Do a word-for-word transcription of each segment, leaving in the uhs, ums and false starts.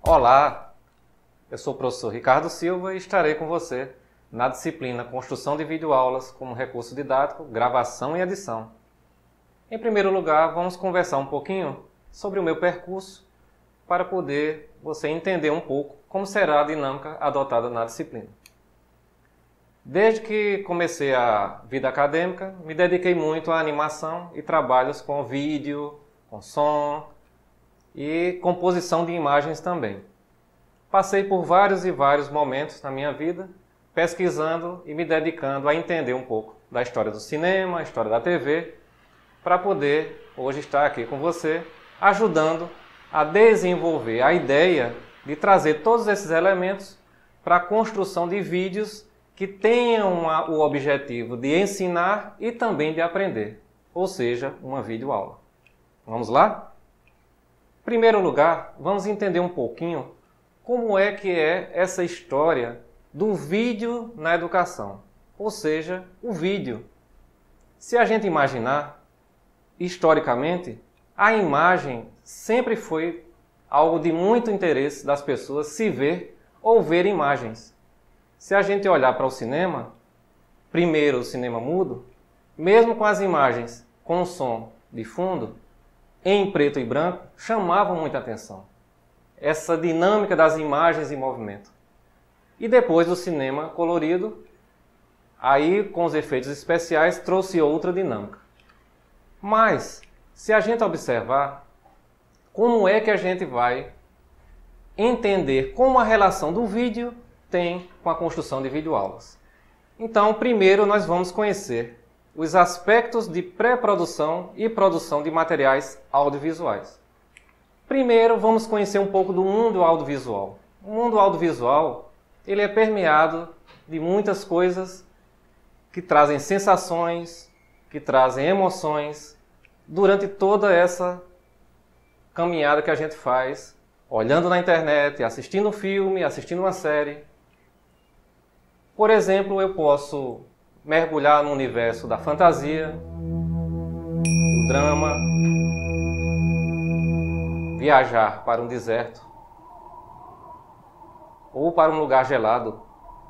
Olá, eu sou o professor Ricardo Silva e estarei com você na disciplina Construção de Videoaulas como recurso didático, gravação e edição. Em primeiro lugar, vamos conversar um pouquinho sobre o meu percurso para poder você entender um pouco como será a dinâmica adotada na disciplina. Desde que comecei a vida acadêmica, me dediquei muito à animação e trabalhos com vídeo, com som e composição de imagens também. Passei por vários e vários momentos na minha vida pesquisando e me dedicando a entender um pouco da história do cinema, a história da T V, para poder hoje estar aqui com você, ajudando a desenvolver a ideia de trazer todos esses elementos para a construção de vídeos que tenham o objetivo de ensinar e também de aprender, ou seja, uma videoaula. Vamos lá? Em primeiro lugar, vamos entender um pouquinho como é que é essa história do vídeo na educação, ou seja, o vídeo. Se a gente imaginar, historicamente, a imagem sempre foi algo de muito interesse das pessoas se ver ou ver imagens. Se a gente olhar para o cinema, primeiro o cinema mudo, mesmo com as imagens com som de fundo, em preto e branco, chamavam muita atenção. Essa dinâmica das imagens em movimento. E depois do cinema colorido, aí com os efeitos especiais trouxe outra dinâmica. Mas, se a gente observar, como é que a gente vai entender como a relação do vídeo tem com a construção de videoaulas? Então, primeiro nós vamos conhecer os aspectos de pré-produção e produção de materiais audiovisuais. Primeiro, vamos conhecer um pouco do mundo audiovisual. O mundo audiovisual, ele é permeado de muitas coisas que trazem sensações, que trazem emoções, durante toda essa caminhada que a gente faz, olhando na internet, assistindo um filme, assistindo uma série. Por exemplo, eu posso mergulhar no universo da fantasia, do drama, viajar para um deserto ou para um lugar gelado,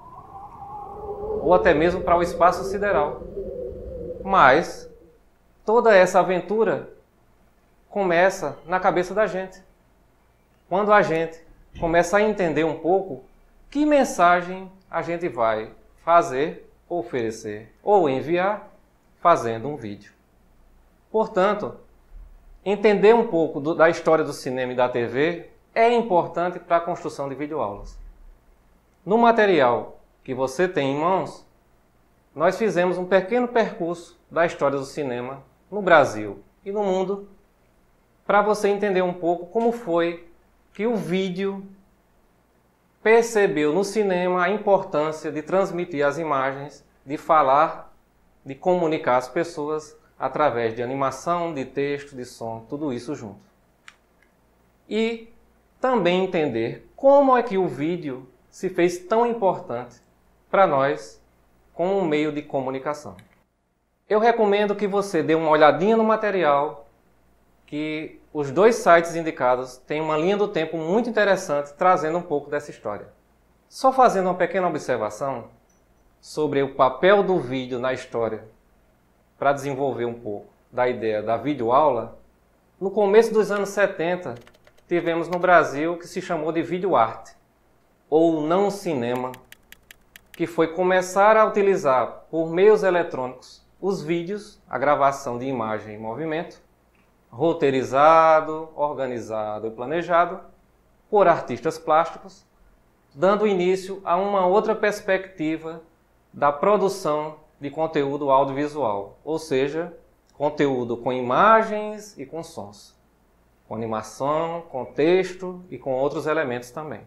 ou até mesmo para o espaço sideral. Mas toda essa aventura começa na cabeça da gente, quando a gente começa a entender um pouco que mensagem a gente vai fazer, oferecer ou enviar fazendo um vídeo. Portanto, entender um pouco do, da história do cinema e da T V é importante para a construção de videoaulas. No material que você tem em mãos, nós fizemos um pequeno percurso da história do cinema no Brasil e no mundo, para você entender um pouco como foi que o vídeo percebeu no cinema a importância de transmitir as imagens, de falar, de comunicar as pessoas através de animação, de texto, de som, tudo isso junto. E também entender como é que o vídeo se fez tão importante para nós como um meio de comunicação. Eu recomendo que você dê uma olhadinha no material, que os dois sites indicados têm uma linha do tempo muito interessante trazendo um pouco dessa história. Só fazendo uma pequena observação sobre o papel do vídeo na história para desenvolver um pouco da ideia da videoaula, no começo dos anos setenta tivemos no Brasil o que se chamou de videoarte, ou não cinema, que foi começar a utilizar por meios eletrônicos os vídeos, a gravação de imagem em movimento, roteirizado, organizado e planejado por artistas plásticos, dando início a uma outra perspectiva da produção de conteúdo audiovisual, ou seja, conteúdo com imagens e com sons, com animação, com texto e com outros elementos também.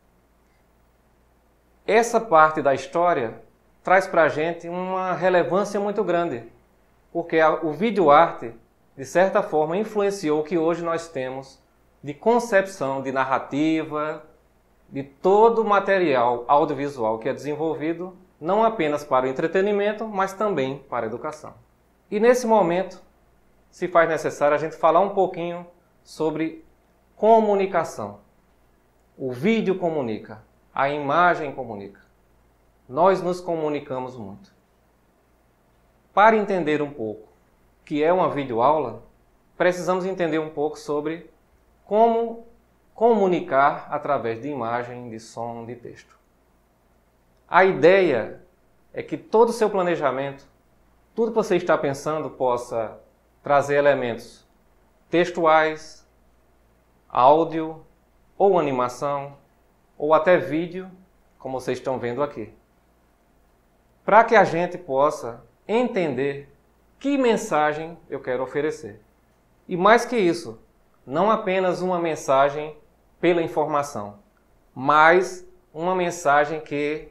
Essa parte da história traz para a gente uma relevância muito grande, porque o videoarte, de certa forma, influenciou o que hoje nós temos de concepção, de narrativa, de todo o material audiovisual que é desenvolvido, não apenas para o entretenimento, mas também para a educação. E nesse momento, se faz necessário a gente falar um pouquinho sobre comunicação. O vídeo comunica, a imagem comunica. Nós nos comunicamos muito. Para entender um pouco o que é uma videoaula, precisamos entender um pouco sobre como comunicar através de imagem, de som, de texto. A ideia é que todo o seu planejamento, tudo que você está pensando, possa trazer elementos textuais, áudio, ou animação, ou até vídeo, como vocês estão vendo aqui. Para que a gente possa entender que mensagem eu quero oferecer. E mais que isso, não apenas uma mensagem pela informação, mas uma mensagem que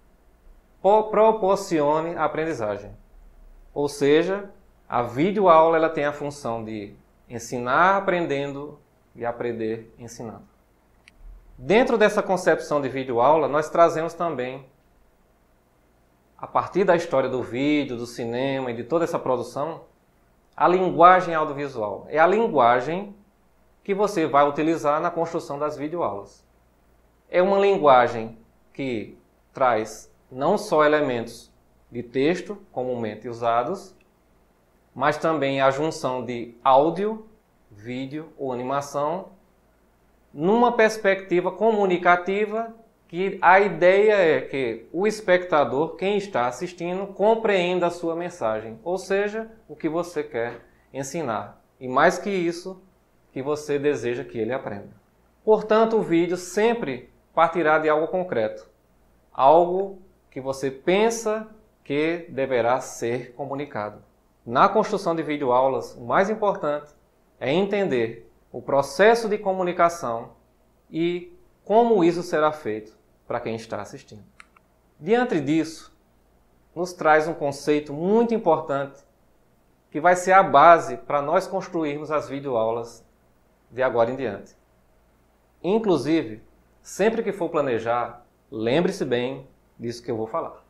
proporcione a aprendizagem. Ou seja, a videoaula ela tem a função de ensinar aprendendo e aprender ensinando. Dentro dessa concepção de videoaula, nós trazemos também, a partir da história do vídeo, do cinema e de toda essa produção, a linguagem audiovisual. É a linguagem que você vai utilizar na construção das videoaulas. É uma linguagem que traz não só elementos de texto comumente usados, mas também a junção de áudio, vídeo ou animação, numa perspectiva comunicativa, que a ideia é que o espectador, quem está assistindo, compreenda a sua mensagem, ou seja, o que você quer ensinar. E mais que isso, que você deseja que ele aprenda. Portanto, o vídeo sempre partirá de algo concreto, algo que você pensa que deverá ser comunicado. Na construção de videoaulas, o mais importante é entender o processo de comunicação e como isso será feito para quem está assistindo. Diante disso, nos traz um conceito muito importante que vai ser a base para nós construirmos as videoaulas de agora em diante. Inclusive, sempre que for planejar, lembre-se bem disso que eu vou falar.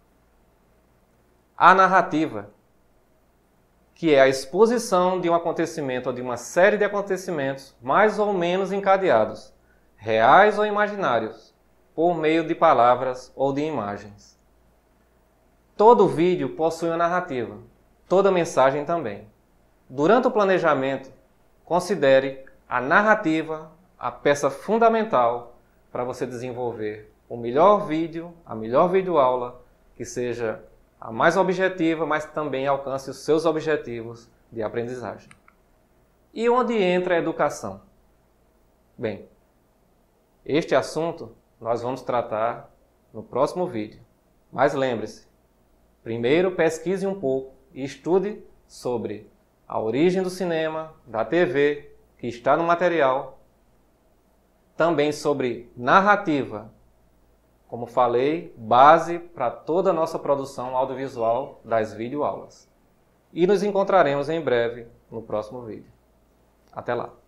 A narrativa, que é a exposição de um acontecimento ou de uma série de acontecimentos mais ou menos encadeados, reais ou imaginários, por meio de palavras ou de imagens. Todo vídeo possui uma narrativa, toda mensagem também. Durante o planejamento, considere a narrativa a peça fundamental para você desenvolver o melhor vídeo, a melhor videoaula, que seja a mais objetiva, mas também alcance os seus objetivos de aprendizagem. E onde entra a educação? Bem, este assunto nós vamos tratar no próximo vídeo. Mas lembre-se, primeiro pesquise um pouco e estude sobre a origem do cinema, da T V, que está no material, também sobre narrativa, como falei, base para toda a nossa produção audiovisual das videoaulas. E nos encontraremos em breve no próximo vídeo. Até lá!